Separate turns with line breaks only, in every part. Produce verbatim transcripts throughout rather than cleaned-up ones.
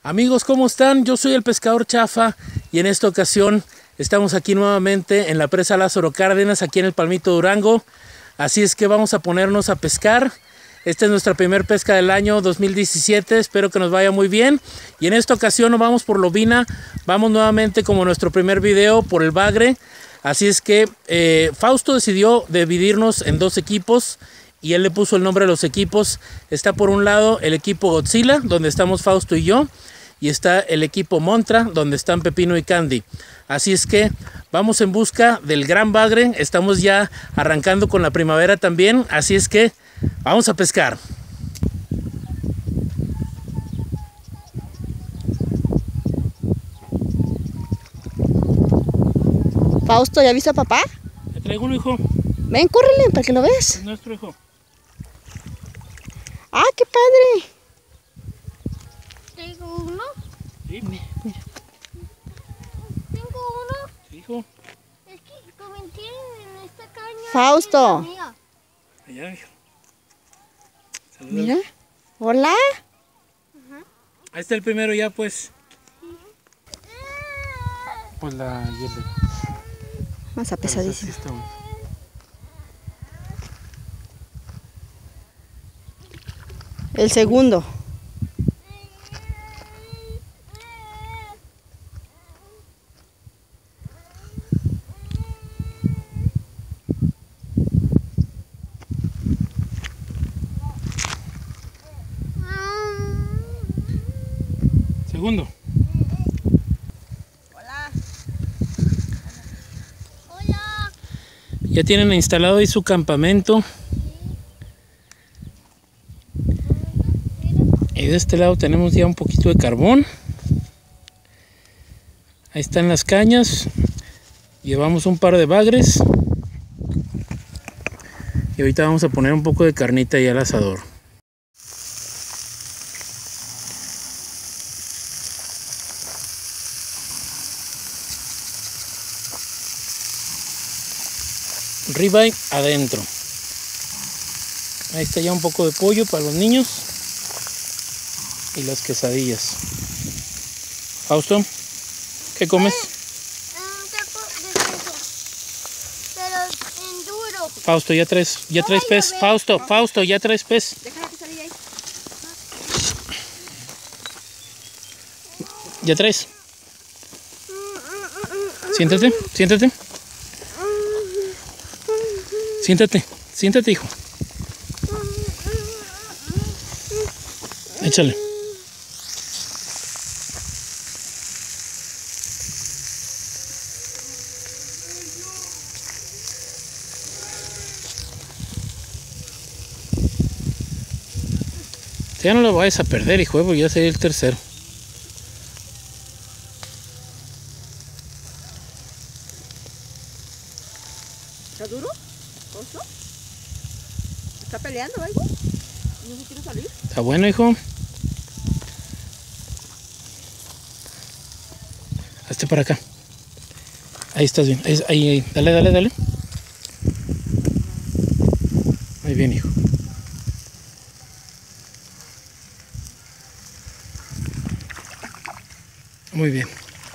Amigos, ¿cómo están? Yo soy el pescador Chafa y en esta ocasión estamos aquí nuevamente en la presa Lázaro Cárdenas, aquí en el Palmito Durango. Así es que vamos a ponernos a pescar. Esta es nuestra primer pesca del año dos mil diecisiete, espero que nos vaya muy bien. Y en esta ocasión no vamos por lobina, vamos nuevamente como nuestro primer video por el bagre. Así es que eh, Fausto decidió dividirnos en dos equipos y él le puso el nombre a los equipos. Está por un lado el equipo Godzilla, donde estamos Fausto y yo, y está el equipo Montra, donde están Pepino y Candy. Así es que vamos en busca del gran bagre. Estamos ya arrancando con la primavera también, así es que vamos a pescar.
Fausto, ¿ya viste a papá?
Te traigo uno, hijo.
Ven, córrele para que lo veas.
Es nuestro hijo.
¡Ah, qué padre!
¿Tengo uno?
Sí,
Mira.
¿Tengo uno?
sí, hijo.
Es que como tienen en esta caña.
Fausto.
es la mía.
Allá, hijo. Saludos.
Mira. Hola.
Ahí está el primero ya, pues. Pues la hielo.
Más a pesadísimo. El segundo.
Segundo.
Hola.
Hola.
Ya tienen instalado ahí su campamento. Y de este lado tenemos ya un poquito de carbón. Ahí están las cañas. Llevamos un par de bagres. Y ahorita vamos a poner un poco de carnita ahí al asador. Ribeye adentro. Ahí está ya un poco de pollo para los niños. Y las quesadillas. Fausto, ¿qué comes?
Un taco de queso. Pero en duro.
Fausto, ya traes, ya traes pez. Fausto, Fausto, ya traes pez.
Deja la quesadilla ahí.
Ya traes. Siéntate, siéntate. Siéntate, siéntate, hijo. Échale. Ya no lo vayas a perder, hijo, porque ya sería el tercero.
¿Está duro? ¿Fausto? ¿Está peleando o algo? ¿No se quiere salir?
Está bueno, hijo. Hazte para acá. Ahí estás bien. Ahí, ahí, ahí. Dale, dale, dale. Muy bien, hijo. Muy bien.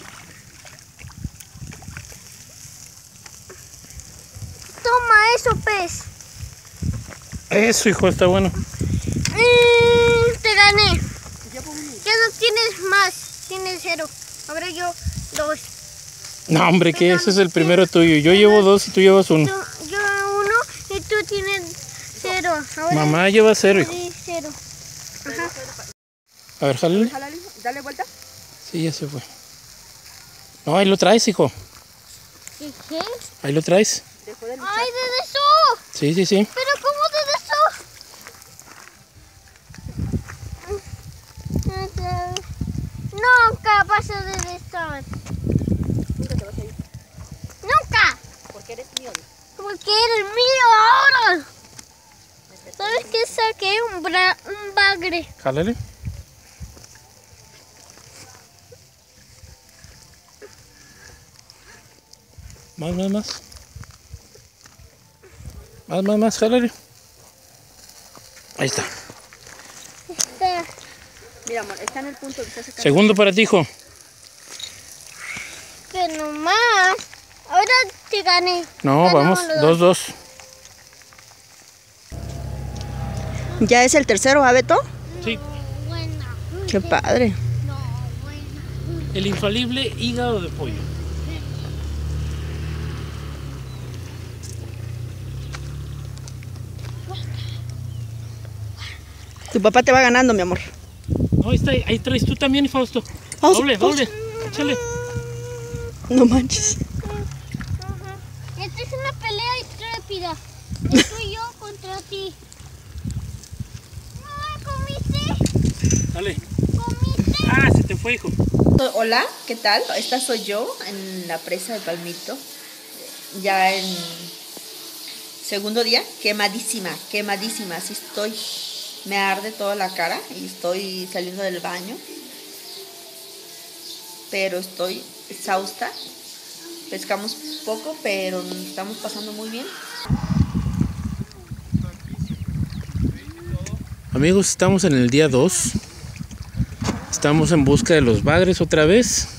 Toma eso, pez.
Eso, hijo, está bueno.
Mm, te gané. Ya no tienes más. Tienes cero. Ahora yo dos.
No, hombre, que ese es el primero tuyo. Yo llevo dos y tú llevas uno.
Tú- yo uno y tú tienes cero. Ahora
Mamá lleva cero, hijo.
sí, cero. Ajá.
A ver, jálale.
Jálale, dale vuelta.
Sí, ya se fue. No, ahí lo traes, hijo.
¿Qué qué?
Ahí lo traes.
Dejó de luchar.
¡Ay, de eso!
Sí, sí, sí.
¿Pero cómo de eso? Nunca vas a de eso.
Nunca te vas a ir.
¡Nunca!
Porque eres mío.
Porque eres mío ahora. ¿Sabes qué? Saqué un, bra un bagre.
Jálale. Más, más, más. Más, más, más, jálale. Ahí está.
Está.
Mira, amor, está en el punto que se hace.
Segundo para ti, hijo.
Que nomás. Ahora te gané.
No,
Ganamos
vamos,
los
dos, dos.
¿Ya es el tercero, ¿ah, Beto?
Sí,
Buena.
Qué padre.
No, buena.
el infalible hígado de pollo.
Tu papá te va ganando, mi amor.
No, ahí está, ahí traes tú también, Fausto.
Fausto,
Doble,
Fausto.
doble. Échale.
No manches.
Esta es una pelea intrépida. Estoy yo contra ti. No, ¿comiste?
Dale.
¿Comiste?
Ah, se te fue, hijo.
Hola, ¿qué tal? Esta soy yo en la presa de Palmito. Ya en segundo día, quemadísima, quemadísima. Así estoy. Me arde toda la cara y estoy saliendo del baño. Pero estoy exhausta. Pescamos poco, pero nos estamos pasando muy bien.
Amigos, estamos en el día dos. Estamos en busca de los bagres otra vez.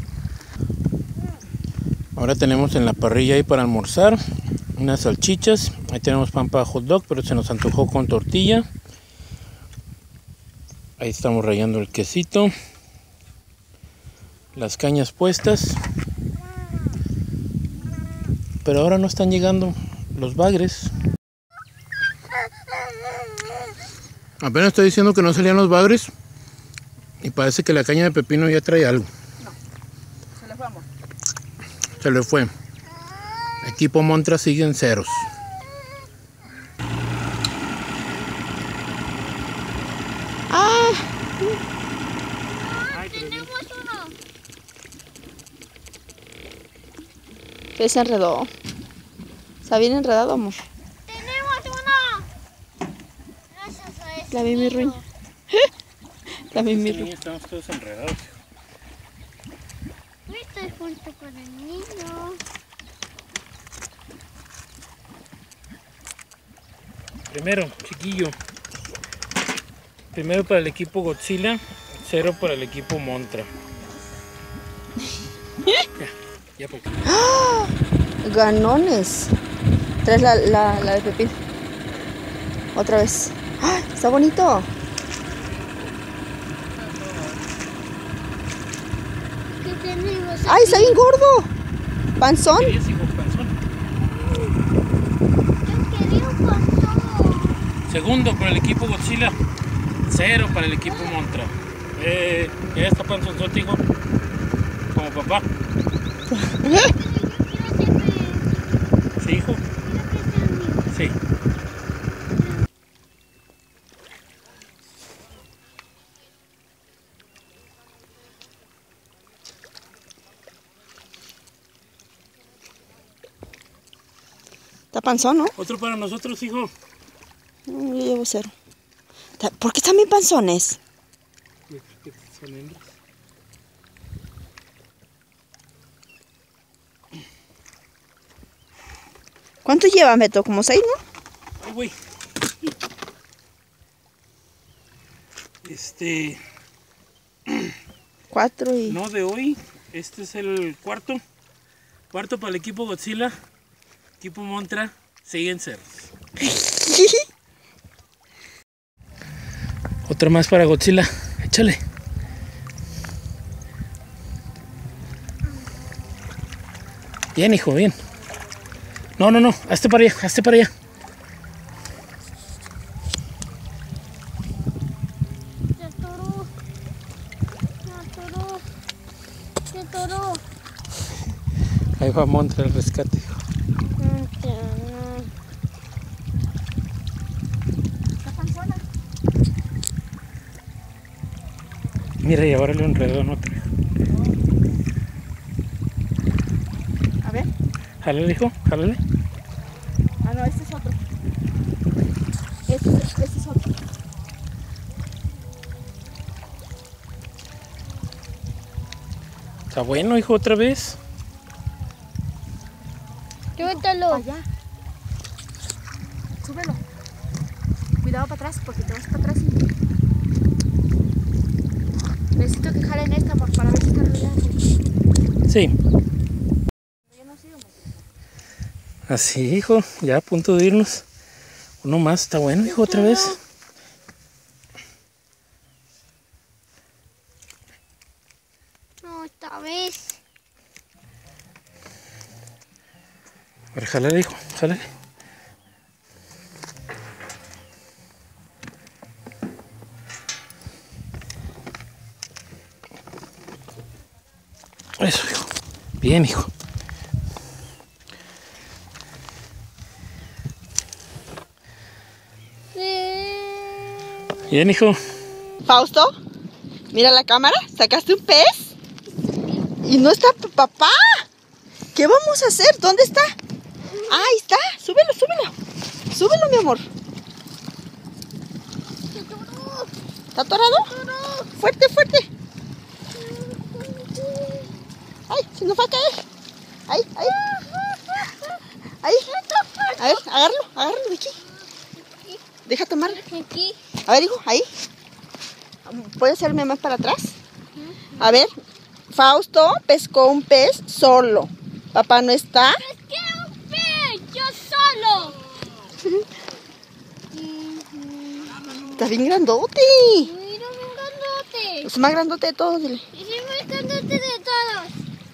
Ahora tenemos en la parrilla ahí para almorzar unas salchichas. Ahí tenemos pan para hot dog, pero se nos antojó con tortilla. Ahí estamos rallando el quesito. Las cañas puestas. Pero ahora no están llegando los bagres. Apenas estoy diciendo que no salían los bagres. Y parece que la caña de pepino ya trae algo.
Se le fue, amor.
Se le fue. Equipo Montra sigue en ceros.
¡Ah!
Tenemos uno.
Que se enredó. Está bien enredado, amor.
Tenemos uno. Gracias a este
La Mimi Ruin.
niño.
La Mimi
Sí,
Ruin.
estamos todos enredados.
Yo estoy junto con el niño.
Primero, chiquillo. Primero para el equipo Godzilla, cero para el equipo Montra. Ya, ya porque.
¡Ah! Ganones. Traes la, la, la de pepino. Otra vez. ¡Ah! Está bonito.
¿Qué tenemos?
¡Ay, está bien gordo! Panzón.
¿Querías, hijo, panzón?
Yo quería un panzón.
Segundo para el equipo Godzilla, cero para el equipo Montra. Eh, ya está panzonzote, hijo. Como papá.
Pero yo quiero siempre.
Sí, hijo.
Quiero que sea mío.
Sí.
Está panzón, ¿no?
Otro para nosotros, hijo.
Mm, Yo llevo cero. Ta- ¿Por qué están bien panzones?
Son hembras.
¿Cuánto llevan, Beto? ¿Como seis, no?
Ay, güey. Este,
Cuatro y...
no de hoy. Este es el cuarto. Cuarto para el equipo Godzilla. Equipo Montra, siguen ceros. Otra más para Godzilla. Échale. Bien, hijo, bien. No, no, no. Hazte para allá, hazte para allá.
Se atoró. Se atoró. Se atoró.
Ahí va Montra el rescate, hijo. Mira, y ahora le enredó en otra.
A ver.
Jálale, hijo, jálale.
Ah, no, este es otro. Este, es- este es otro.
Está bueno, hijo, otra vez.
Suéltalo.
Allá. Súbelo. Cuidado para atrás, porque te vas para atrás y...
quiero que jalen esta por- para ver si está arreglada.
Sí. Así, hijo, ya a punto de irnos. Uno más, está bueno, hijo, otra vez.
No, esta vez.
A ver, jálale, hijo, jálale. Eso, hijo. Bien, hijo. Bien, hijo.
Fausto, mira la cámara, sacaste un pez y no está tu papá. ¿Qué vamos a hacer? ¿Dónde está? Ah, ahí está, súbelo, súbelo. Súbelo, mi amor. ¿Está atorado? Fuerte, fuerte. Ay, se nos va a caer. Ahí, ahí. Ahí. A ver, agárralo, agárralo de aquí. Deja tomarlo.
Aquí.
A ver, hijo, ahí. ¿Puede hacerme más para atrás? A ver, Fausto pescó un pez solo. Papá no está.
Pesqué un pez, yo solo.
Está bien grandote.
Mira, bien grandote.
Es más grandote de todos, dile.
Y sí, más grandote de todos.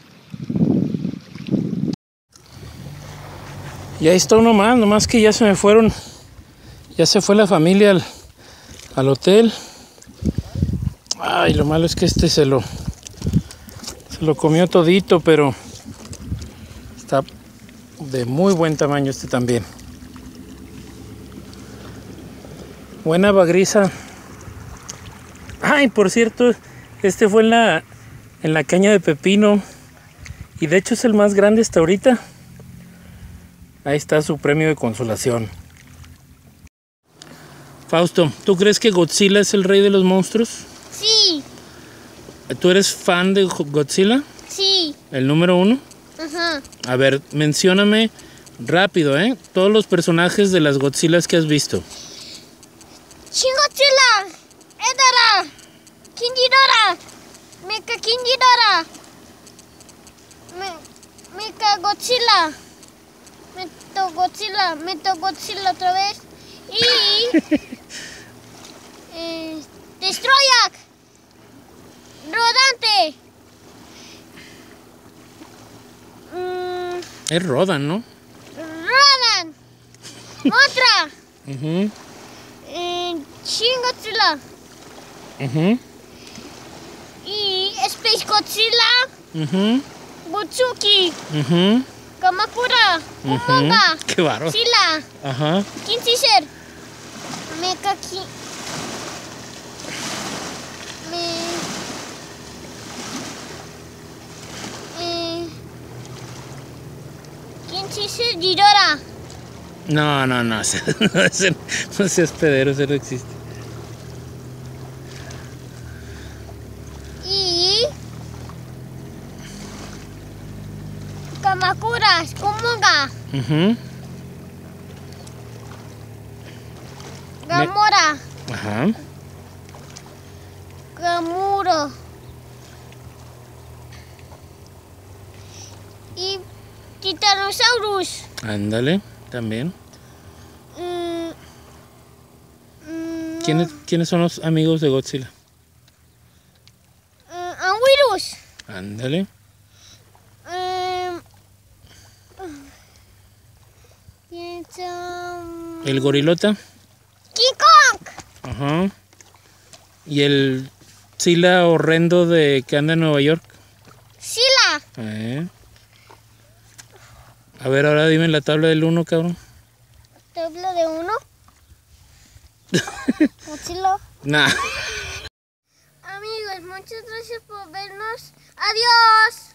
Y ahí está uno más, nomás que ya se me fueron. Ya se fue la familia al, al hotel. Ay, lo malo es que este se lo se lo comió todito, pero está de muy buen tamaño este también. Buena bagriza. Ay, por cierto, este fue en la en la caña de pepino y de hecho es el más grande hasta ahorita. Ahí está su premio de consolación. Fausto, ¿tú crees que Godzilla es el rey de los monstruos?
Sí,
¿Tú eres fan de Godzilla?
sí.
¿El número uno?
Ajá.
A ver, mencióname rápido, ¿eh? Todos los personajes de las Godzillas que has visto.
Shin Godzilla, Edara, King Ghidorah, Mecha King Ghidorah, Me, Mecha Godzilla, Meto Godzilla, Meto Godzilla otra vez y eh, Destroyak, Rodante, mm,
Es Rodan, ¿no?
Rodan, Mothra,
Ujú,
eh, Shin Godzilla
ujú,
y Space Godzilla,
ujú,
Butsuki,
ujú,
Kamakura,
ujú.
Umonga,
Qué bárbaro.
Sila,
Ajá.
King Caesar, Mecha King, Me, eh, King Caesar Ghidorah,
No, no, no. ese- No, ese- no seas pedero, ese no existe.
y Kamakura, Umonga,
Ujú,
Gamora,
ajá.
Gamuro y Titanosaurus.
Ándale, también.
Mm, mm,
¿Quiénes, ¿Quiénes son los amigos de Godzilla?
mm, Anguirus.
Ándale.
Mm, ¿quién son?
El gorilota.
King Kong.
Ajá. Y el Sila horrendo de que anda en Nueva York.
Sila.
Eh. A ver, ahora dime la tabla del uno, cabrón.
Tabla de uno. Godzilla.
Nah.
Amigos, muchas gracias por vernos. Adiós.